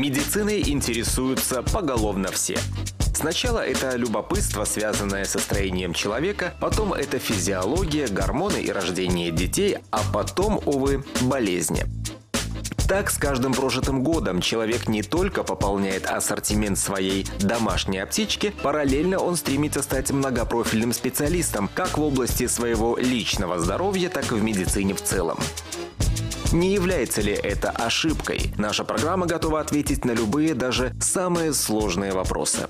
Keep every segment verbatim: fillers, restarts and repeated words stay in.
Медициной интересуются поголовно все. Сначала это любопытство, связанное со строением человека, потом это физиология, гормоны и рождение детей, а потом, увы, болезни. Так, с каждым прожитым годом человек не только пополняет ассортимент своей домашней аптечки, параллельно он стремится стать многопрофильным специалистом как в области своего личного здоровья, так и в медицине в целом. Не является ли это ошибкой? Наша программа готова ответить на любые, даже самые сложные вопросы.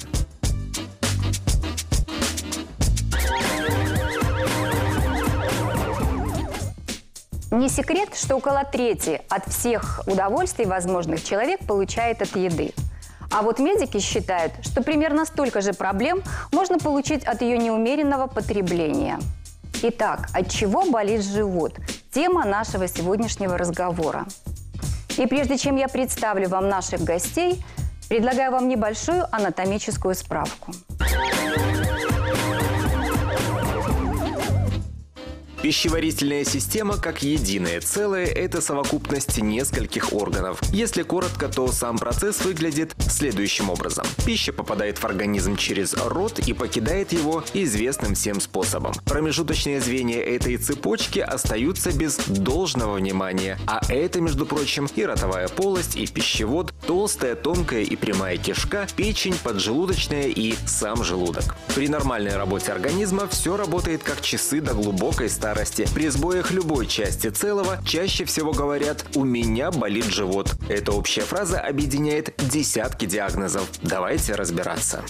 Не секрет, что около трети от всех удовольствий возможных человек получает от еды. А вот медики считают, что примерно столько же проблем можно получить от ее неумеренного потребления. Итак, от чего болит живот? Тема нашего сегодняшнего разговора. И прежде чем я представлю вам наших гостей, предлагаю вам небольшую анатомическую справку. Пищеварительная система, как единое целое, это совокупность нескольких органов. Если коротко, то сам процесс выглядит следующим образом. Пища попадает в организм через рот и покидает его известным всем способом. Промежуточные звенья этой цепочки остаются без должного внимания, а это, между прочим, и ротовая полость, и пищевод, толстая, тонкая и прямая кишка, печень, поджелудочная и сам желудок. При нормальной работе организма все работает как часы до глубокой старости. При сбоях любой части целого чаще всего говорят «у меня болит живот». Эта общая фраза объединяет десятки диагнозов. Давайте разбираться.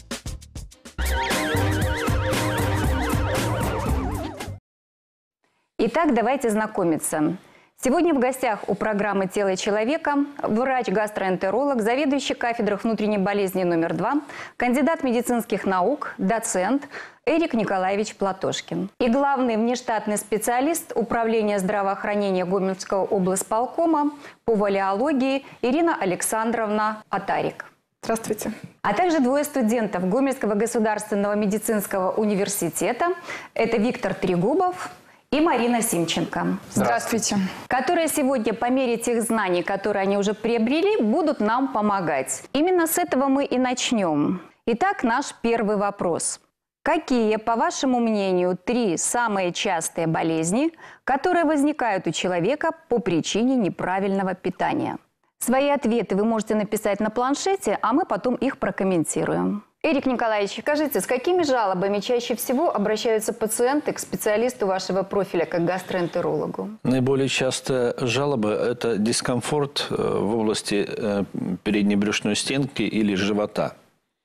Итак, давайте знакомиться. Сегодня в гостях у программы «Тело человека» врач-гастроэнтеролог, заведующий кафедрой внутренней болезни номер два, кандидат медицинских наук, доцент Эрик Николаевич Платошкин. И главный внештатный специалист управления здравоохранения Гомельского облсполкома по валеологии Ирина Александровна Атарик. Здравствуйте. А также двое студентов Гомельского государственного медицинского университета. Это Виктор Трегубов и Марина Симченко. Здравствуйте. Которые сегодня по мере тех знаний, которые они уже приобрели, будут нам помогать. Именно с этого мы и начнем. Итак, наш первый вопрос. Какие, по вашему мнению, три самые частые болезни, которые возникают у человека по причине неправильного питания? Свои ответы вы можете написать на планшете, а мы потом их прокомментируем. Эрик Николаевич, скажите, с какими жалобами чаще всего обращаются пациенты к специалисту вашего профиля, как гастроэнтерологу? Наиболее частая жалоба – это дискомфорт в области передней брюшной стенки или живота.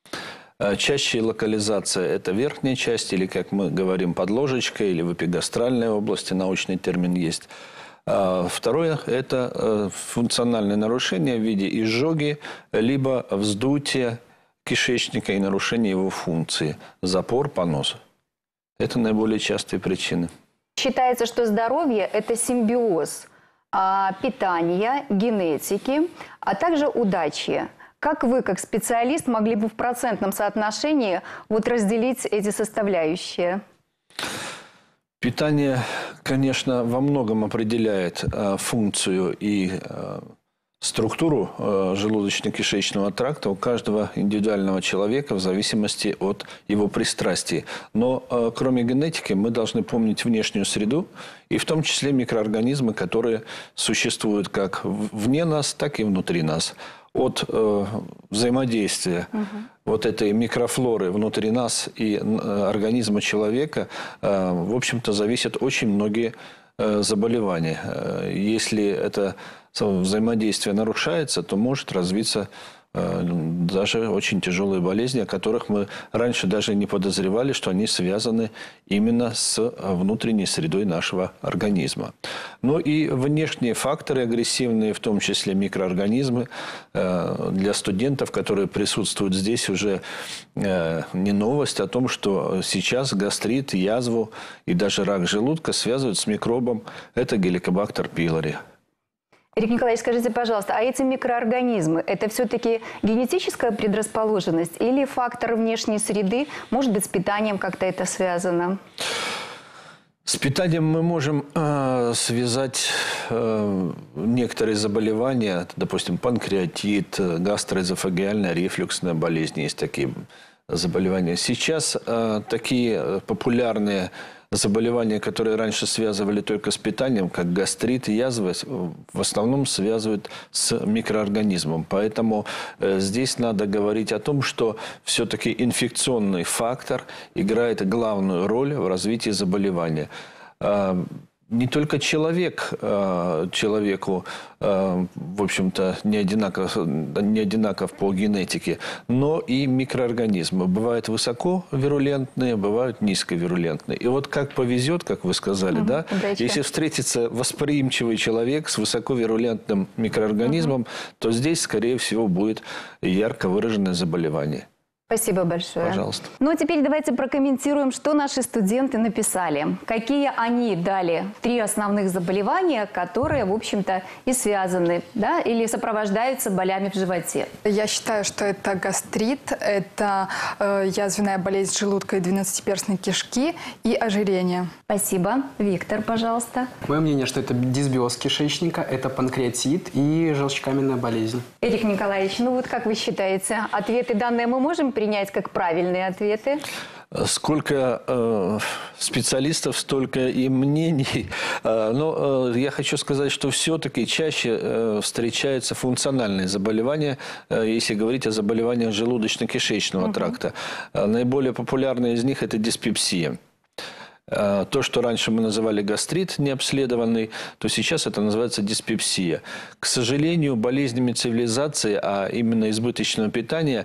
Чаще локализация – это верхняя часть, или, как мы говорим, под ложечкой, или в эпигастральной области, научный термин есть. Второе – это функциональное нарушение в виде изжоги, либо вздутия кишечника и нарушение его функции, запор, понос. Это наиболее частые причины. Считается, что здоровье – это симбиоз а, питания, генетики, а также удачи. Как вы, как специалист, могли бы в процентном соотношении вот разделить эти составляющие? Питание, конечно, во многом определяет э, функцию и э, структуру э, желудочно-кишечного тракта у каждого индивидуального человека в зависимости от его пристрастий. Но э, кроме генетики мы должны помнить внешнюю среду, и в том числе микроорганизмы, которые существуют как вне нас, так и внутри нас. От э, взаимодействия угу. вот этой микрофлоры внутри нас и э, организма человека, э, в общем-то, зависят очень многие э, заболевания. Э, если это взаимодействие нарушается, то может развиться э, даже очень тяжелые болезни, о которых мы раньше даже не подозревали, что они связаны именно с внутренней средой нашего организма. Ну и внешние факторы агрессивные, в том числе микроорганизмы, э, для студентов, которые присутствуют здесь, уже э, не новость о том, что сейчас гастрит, язву и даже рак желудка связывают с микробом. Это геликобактер пилори. Эрик Николаевич, скажите, пожалуйста, а эти микроорганизмы – это все-таки генетическая предрасположенность или фактор внешней среды? Может быть, с питанием как-то это связано? С питанием мы можем э, связать э, некоторые заболевания, допустим, панкреатит, гастроэзофагеальная рефлюксная болезнь, есть такие заболевания. Сейчас э, такие популярные заболевания, которые раньше связывали только с питанием, как гастрит и язва, в основном связывают с микроорганизмом. Поэтому э, здесь надо говорить о том, что все-таки инфекционный фактор играет главную роль в развитии заболевания. Э, не только человек, э, человеку, э, в общем-то, не одинаков, не одинаков по генетике, но и микроорганизмы. Бывают высоковирулентные, бывают низковирулентные. И вот как повезет, как вы сказали, угу, да, удачи. Если встретится восприимчивый человек с высоковирулентным микроорганизмом, угу. то здесь, скорее всего, будет ярко выраженное заболевание. Спасибо большое. Пожалуйста. Ну а теперь давайте прокомментируем, что наши студенты написали. Какие они дали три основных заболевания, которые, в общем-то, и связаны, да, или сопровождаются болями в животе. Я считаю, что это гастрит, это э, язвенная болезнь желудка и двенадцатиперстной кишки и ожирение. Спасибо. Виктор, пожалуйста. Мое мнение, что это дисбиоз кишечника, это панкреатит и желчекаменная болезнь. Эрик Николаевич, ну вот как вы считаете, ответы данные мы можем принять как правильные ответы? Сколько э, специалистов, столько и мнений. Э, но э, я хочу сказать, что все-таки чаще э, встречаются функциональные заболевания, э, если говорить о заболеваниях желудочно-кишечного угу. тракта. Э, наиболее популярные из них – это диспепсия. То, что раньше мы называли гастрит необследованный, то сейчас это называется диспепсия. К сожалению, болезнями цивилизации, а именно избыточного питания,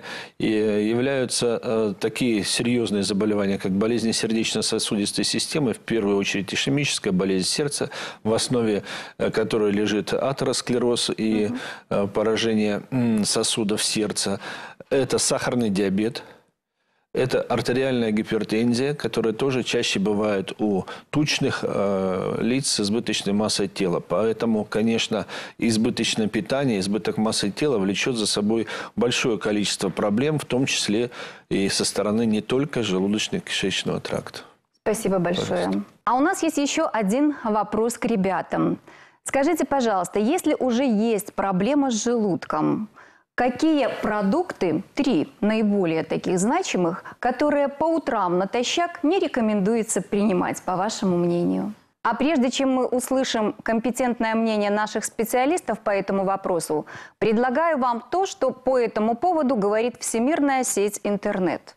являются такие серьезные заболевания, как болезни сердечно-сосудистой системы, в первую очередь ишемическая болезнь сердца, в основе которой лежит атеросклероз и угу. поражение сосудов сердца. Это сахарный диабет. Это артериальная гипертензия, которая тоже чаще бывает у тучных э, лиц с избыточной массой тела. Поэтому, конечно, избыточное питание, избыток массы тела влечет за собой большое количество проблем, в том числе и со стороны не только желудочно-кишечного тракта. Спасибо большое. Пожалуйста. А у нас есть еще один вопрос к ребятам. Скажите, пожалуйста, если уже есть проблема с желудком, какие продукты, три наиболее таких значимых, которые по утрам натощак не рекомендуется принимать, по вашему мнению? А прежде чем мы услышим компетентное мнение наших специалистов по этому вопросу, предлагаю вам то, что по этому поводу говорит всемирная сеть интернет.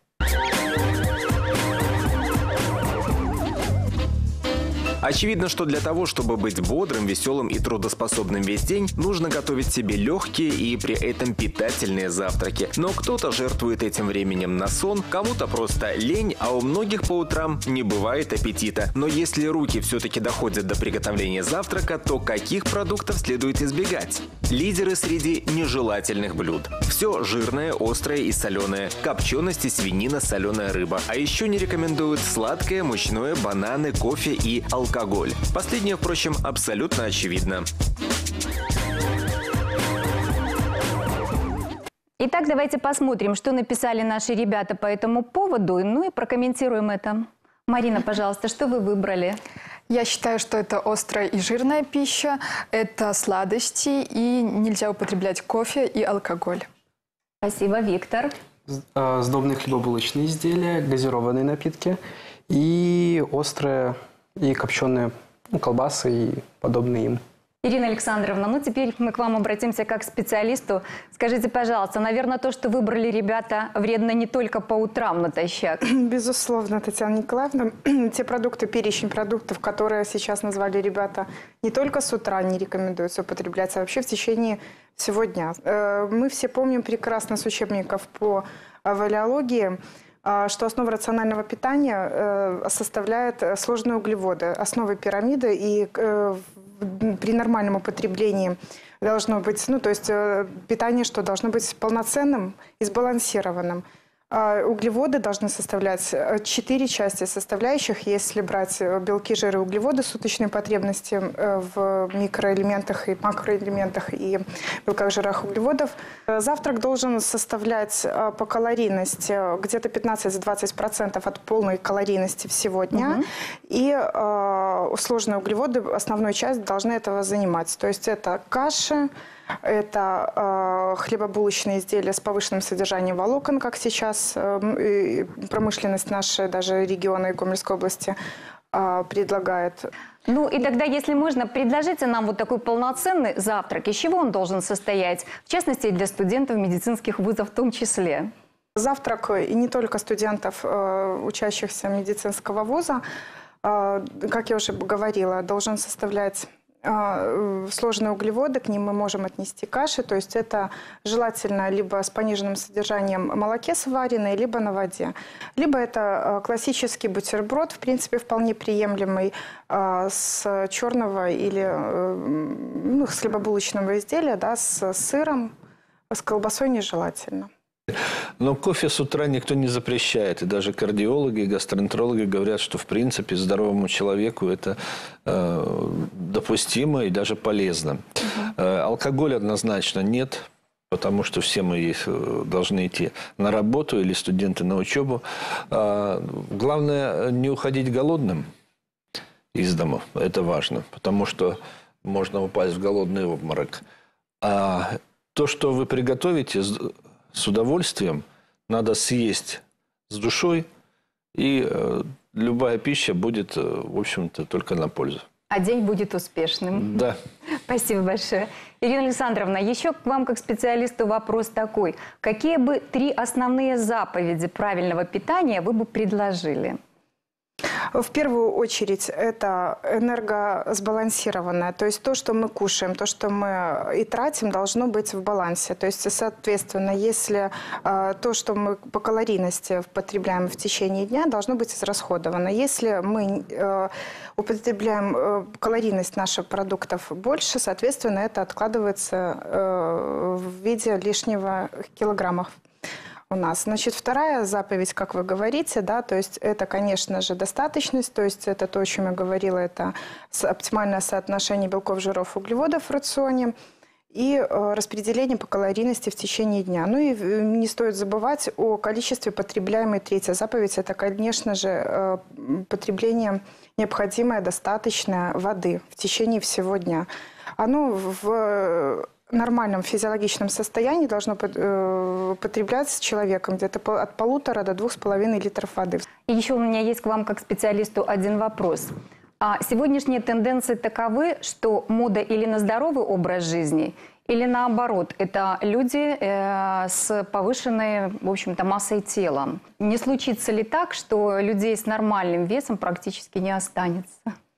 Очевидно, что для того, чтобы быть бодрым, веселым и трудоспособным весь день, нужно готовить себе легкие и при этом питательные завтраки. Но кто-то жертвует этим временем на сон, кому-то просто лень, а у многих по утрам не бывает аппетита. Но если руки все-таки доходят до приготовления завтрака, то каких продуктов следует избегать? Лидеры среди нежелательных блюд. Все жирное, острое и соленое. Копчености, свинина, соленая рыба. А еще не рекомендуют сладкое, мучное, бананы, кофе и алкоголь. Алкоголь. Последнее, впрочем, абсолютно очевидно. Итак, давайте посмотрим, что написали наши ребята по этому поводу, ну и прокомментируем это. Марина, пожалуйста, что вы выбрали? Я считаю, что это острая и жирная пища, это сладости и нельзя употреблять кофе и алкоголь. Спасибо, Виктор. Сдобные хлебобулочные изделия, газированные напитки и острые и копченые ну, колбасы и подобные им. Ирина Александровна, ну теперь мы к вам обратимся как к специалисту. Скажите, пожалуйста, наверное, то, что выбрали ребята, вредно не только по утрам натощак? Безусловно, Татьяна Николаевна. Те продукты, перечень продуктов, которые сейчас назвали ребята, не только с утра не рекомендуется употреблять, а вообще в течение всего дня. Мы все помним прекрасно с учебников по валеологии, что основа рационального питания составляет сложные углеводы, основы пирамиды, и при нормальном употреблении должно быть, ну, то есть питание, что должно быть полноценным и сбалансированным. Углеводы должны составлять четыре части составляющих. Если брать белки, жиры, углеводы, суточные потребности в микроэлементах и макроэлементах и белках, жирах, углеводов. Завтрак должен составлять по калорийности где-то пятнадцать-двадцать процентов от полной калорийности всего дня. Угу. И э, сложные углеводы, основную часть, должны этого занимать. То есть это каши, это э, хлебобулочные изделия с повышенным содержанием волокон, как сейчас э, промышленность нашей, даже региона и Гомельской области э, предлагает. Ну и тогда, если можно, предложите нам вот такой полноценный завтрак. Из чего он должен состоять? В частности, для студентов медицинских вузов в том числе. Завтрак и не только студентов, э, учащихся медицинского вуза, э, как я уже говорила, должен составлять сложные углеводы, к ним мы можем отнести каши, то есть это желательно либо с пониженным содержанием молоке сваренные, либо на воде. Либо это классический бутерброд, в принципе, вполне приемлемый, с черного или ну, с хлебобулочного изделия, да, с сыром, с колбасой нежелательно. Но кофе с утра никто не запрещает. И даже кардиологи и гастроэнтерологи говорят, что в принципе здоровому человеку это э, допустимо и даже полезно. Угу. Э, алкоголь однозначно нет, потому что все мы должны идти на работу или студенты на учебу. Э, главное не уходить голодным из дома. Это важно, потому что можно упасть в голодный обморок. А то, что вы приготовите с удовольствием, надо съесть с душой, и э, любая пища будет, э, в общем-то, только на пользу. А день будет успешным. Да. Спасибо большое. Ирина Александровна, еще к вам как специалисту вопрос такой. Какие бы три основные заповеди правильного питания вы бы предложили? В первую очередь это энергосбалансированное, то есть то, что мы кушаем, то, что мы и тратим, должно быть в балансе. То есть, соответственно, если э, то, что мы по калорийности потребляем в течение дня, должно быть израсходовано. Если мы э, употребляем э, калорийность наших продуктов больше, соответственно, это откладывается э, в виде лишнего килограммов у нас. Значит, вторая заповедь, как вы говорите, да, то есть это, конечно же, достаточность, то есть это то, о чем я говорила, это оптимальное соотношение белков, жиров, углеводов в рационе и э, распределение по калорийности в течение дня. Ну и не стоит забывать о количестве потребляемой. Третья заповедь – это, конечно же, э, потребление необходимое, достаточное воды в течение всего дня. Оно в нормальном физиологичном состоянии должно потребляться человеком где-то от полутора до двух с половиной литров воды. И еще у меня есть к вам как специалисту один вопрос. А сегодняшние тенденции таковы, что мода или на здоровый образ жизни, или наоборот, это люди э, с повышенной, в общем-то, массой тела. Не случится ли так, что людей с нормальным весом практически не останется?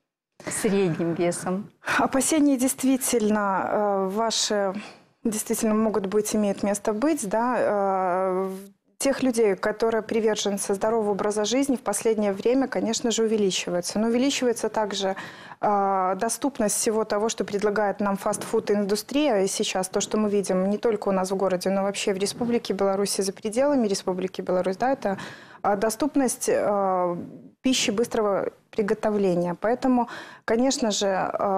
Средним весом. Опасения действительно э, ваши действительно могут быть, имеют место быть, да. Э, тех людей, которые приверженцы здорового образа жизни, в последнее время, конечно же, увеличивается. Но увеличивается также э, доступность всего того, что предлагает нам фастфуд-индустрия. И сейчас то, что мы видим не только у нас в городе, но вообще в Республике Беларусь и за пределами Республики Беларусь, да, это э, доступность э, пищи быстрого приготовления. Поэтому, конечно же,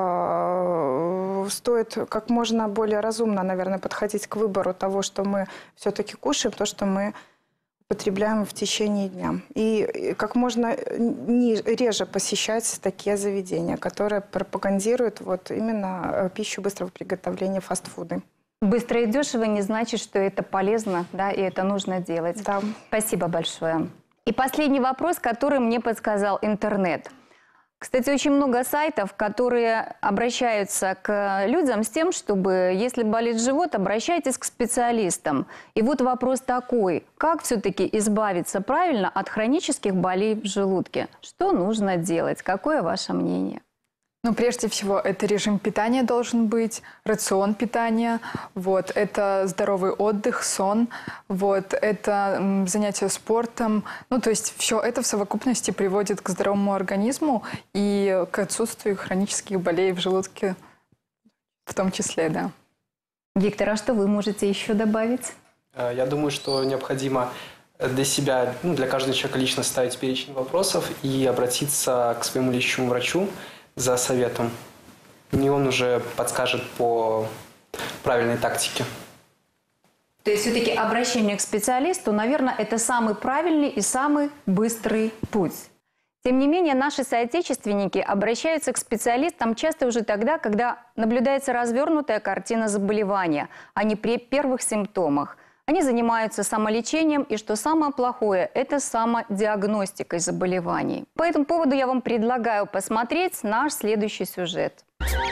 э, стоит как можно более разумно, наверное, подходить к выбору того, что мы все-таки кушаем, то, что мы потребляем в течение дня. И как можно не, реже посещать такие заведения, которые пропагандируют вот именно пищу быстрого приготовления, фастфуды. Быстро и дешево не значит, что это полезно, да, и это нужно делать. Да. Спасибо большое. И последний вопрос, который мне подсказал интернет. Кстати, очень много сайтов, которые обращаются к людям с тем, чтобы, если болит живот, обращайтесь к специалистам. И вот вопрос такой. Как все-таки избавиться правильно от хронических болей в желудке? Что нужно делать? Какое ваше мнение? Ну, прежде всего, это режим питания должен быть, рацион питания, вот, это здоровый отдых, сон, вот, это м, занятие спортом. Ну, то есть все это в совокупности приводит к здоровому организму и к отсутствию хронических болей в желудке в том числе, да. Виктор, а что вы можете еще добавить? Я думаю, что необходимо для себя, ну, для каждого человека лично ставить перечень вопросов и обратиться к своему лечащему врачу за советом. И он уже подскажет по правильной тактике. То есть все-таки обращение к специалисту, наверное, это самый правильный и самый быстрый путь. Тем не менее, наши соотечественники обращаются к специалистам часто уже тогда, когда наблюдается развернутая картина заболевания, а не при первых симптомах. Они занимаются самолечением и, что самое плохое, это самодиагностикой заболеваний. По этому поводу я вам предлагаю посмотреть наш следующий сюжет.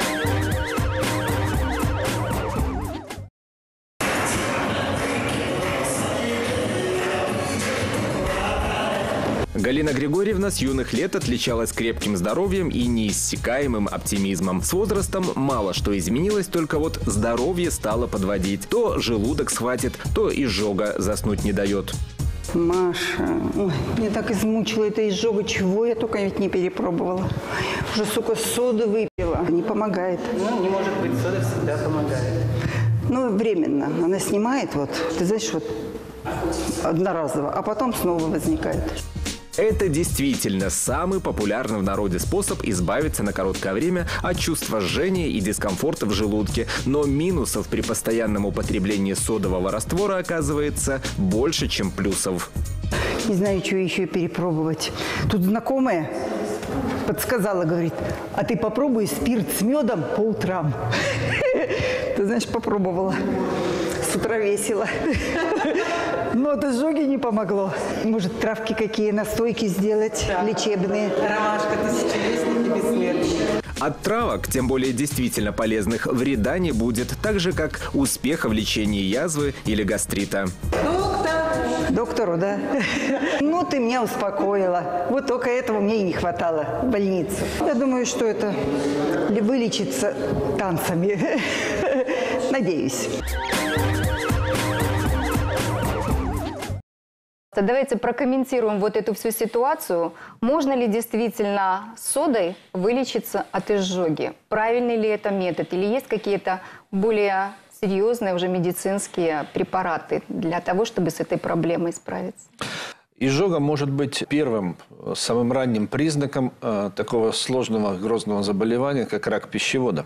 Галина Григорьевна с юных лет отличалась крепким здоровьем и неиссякаемым оптимизмом. С возрастом мало что изменилось, только вот здоровье стало подводить. То желудок схватит, то изжога заснуть не дает. Маша, ой, меня так измучила эта изжога, чего я только ведь не перепробовала. Уже, сука, соды выпила, не помогает. Ну, не может быть, сода всегда помогает. Ну, временно. Она снимает, вот, ты знаешь, вот, одноразово, а потом снова возникает. Это действительно самый популярный в народе способ избавиться на короткое время от чувства жжения и дискомфорта в желудке. Но минусов при постоянном употреблении содового раствора оказывается больше, чем плюсов. Не знаю, что еще перепробовать. Тут знакомая подсказала, говорит, а ты попробуй спирт с медом по утрам. Ты знаешь, попробовала. С утра весело. Но от изжоги не помогло. Может, травки какие, настойки сделать, да, лечебные. Ромашка, тысячелистник и бессмертный. От травок, тем более действительно полезных, вреда не будет, так же, как успеха в лечении язвы или гастрита. Доктор! Доктору, да? Ну, ты меня успокоила. Вот только этого мне и не хватало в больницу. Я думаю, что это вылечится танцами. Надеюсь. Давайте прокомментируем вот эту всю ситуацию. Можно ли действительно содой вылечиться от изжоги? Правильный ли это метод? Или есть какие-то более серьезные уже медицинские препараты для того, чтобы с этой проблемой справиться? Изжога может быть первым, самым ранним признаком э, такого сложного грозного заболевания, как рак пищевода.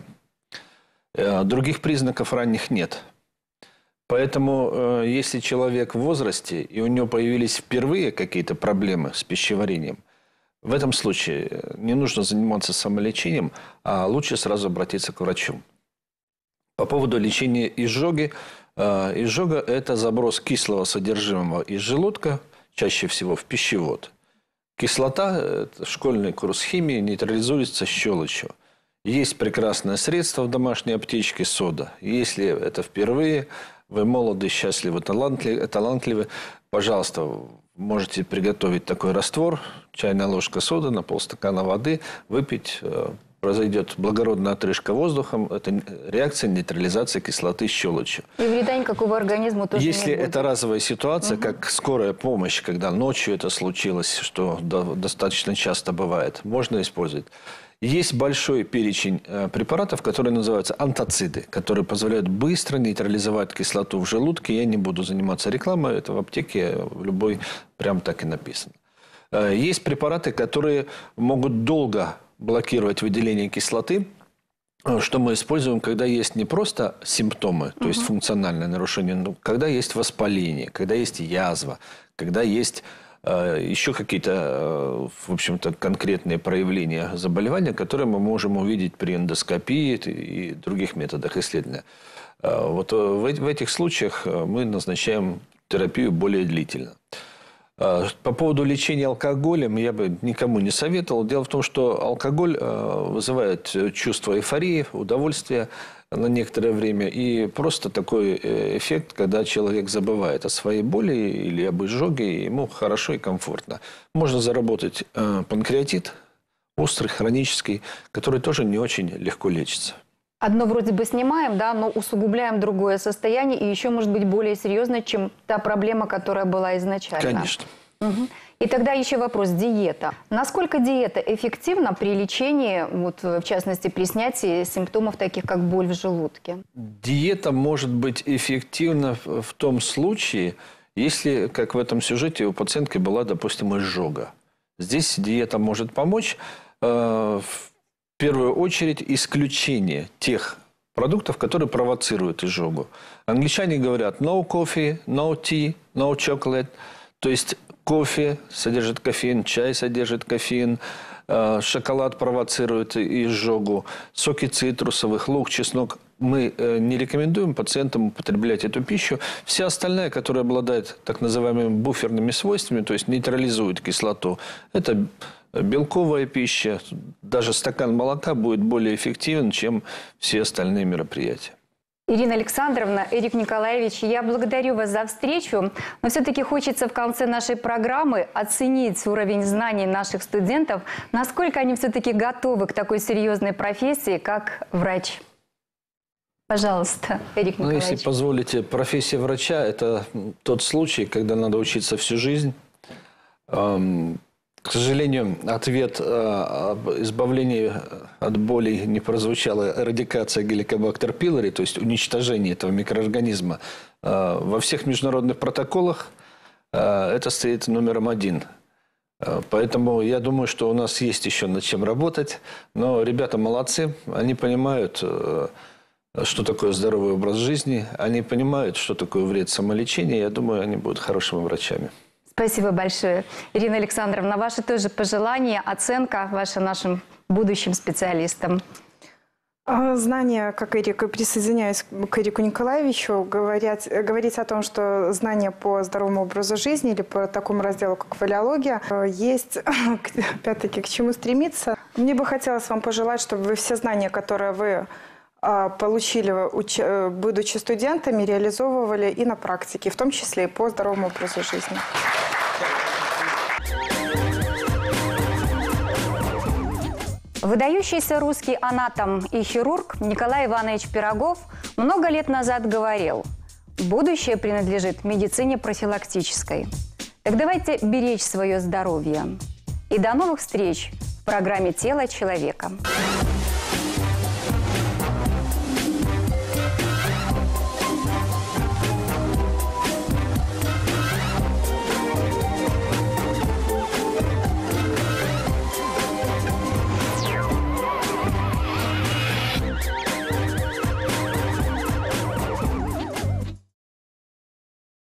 Э, других признаков ранних нет. Поэтому, э, если человек в возрасте, и у него появились впервые какие-то проблемы с пищеварением, в этом случае не нужно заниматься самолечением, а лучше сразу обратиться к врачу. По поводу лечения изжоги. Э, изжога – это заброс кислого содержимого из желудка, чаще всего в пищевод. Кислота, это школьный курс химии, нейтрализуется щелочью. Есть прекрасное средство в домашней аптечке – сода. Если это впервые, вы молоды, счастливы, талантливы, талантливы, пожалуйста, можете приготовить такой раствор, чайная ложка соды на полстакана воды, выпить, произойдет благородная отрыжка воздухом, это реакция нейтрализации кислоты щелочью. И вреда никакого организму тоже Если не будет. это разовая ситуация, угу. как скорая помощь, когда ночью это случилось, что достаточно часто бывает, можно использовать. Есть большой перечень препаратов, которые называются антациды, которые позволяют быстро нейтрализовать кислоту в желудке. Я не буду заниматься рекламой, это в аптеке в любой прям так и написано. Есть препараты, которые могут долго блокировать выделение кислоты, что мы используем, когда есть не просто симптомы, то uh-huh. есть функциональное нарушение, но когда есть воспаление, когда есть язва, когда есть э, еще какие-то, э, в общем-то, конкретные проявления заболевания, которые мы можем увидеть при эндоскопии и других методах исследования. Э, вот в, в этих случаях мы назначаем терапию более длительно. По поводу лечения алкоголем я бы никому не советовал. Дело в том, что алкоголь вызывает чувство эйфории, удовольствия на некоторое время. И просто такой эффект, когда человек забывает о своей боли или об изжоге, ему хорошо и комфортно. Можно заработать панкреатит, острый, хронический, который тоже не очень легко лечится. Одно вроде бы снимаем, да, но усугубляем другое состояние, и еще может быть более серьезно, чем та проблема, которая была изначально. Конечно. Угу. И тогда еще вопрос диета. Насколько диета эффективна при лечении, вот, в частности, при снятии симптомов, таких как боль в желудке? Диета может быть эффективна в том случае, Если, как в этом сюжете, у пациентки была, допустим, изжога. Здесь диета может помочь. Э, в первую очередь исключение тех продуктов, которые провоцируют изжогу. Англичане говорят no coffee, no tea, no chocolate. То есть кофе содержит кофеин, чай содержит кофеин, э, шоколад провоцирует изжогу, соки цитрусовых, лук, чеснок. Мы э, не рекомендуем пациентам употреблять эту пищу. Вся остальная, которая обладает так называемыми буферными свойствами, то есть нейтрализует кислоту, это белковая пища. Даже стакан молока будет более эффективен, чем все остальные мероприятия. Ирина Александровна, Эрик Николаевич, я благодарю вас за встречу, но все-таки хочется в конце нашей программы оценить уровень знаний наших студентов, насколько они все-таки готовы к такой серьезной профессии, как врач. Пожалуйста, Эрик Николаевич. Ну, если позволите, профессия врача – это тот случай, когда надо учиться всю жизнь. К сожалению, ответ об избавлении от боли не прозвучал. Эрадикация Helicobacter pylori, то есть уничтожение этого микроорганизма. Во всех международных протоколах это стоит номером один. Поэтому я думаю, что у нас есть еще над чем работать. Но ребята молодцы, они понимают, что такое здоровый образ жизни. Они понимают, что такое вред самолечения. Я думаю, они будут хорошими врачами. Спасибо большое. Ирина Александровна, ваши тоже пожелания, оценка ваша нашим будущим специалистам. Знания, как Эрик, и присоединяюсь к Эрику Николаевичу, говорят, говорить о том, что знания по здоровому образу жизни или по такому разделу, как валиология, есть, опять-таки, к чему стремиться. Мне бы хотелось вам пожелать, чтобы вы все знания, которые вы получили, будучи студентами, реализовывали и на практике, в том числе и по здоровому образу жизни. Выдающийся русский анатом и хирург Николай Иванович Пирогов много лет назад говорил: будущее принадлежит медицине профилактической. Так давайте беречь свое здоровье. И до новых встреч в программе «Тело человека».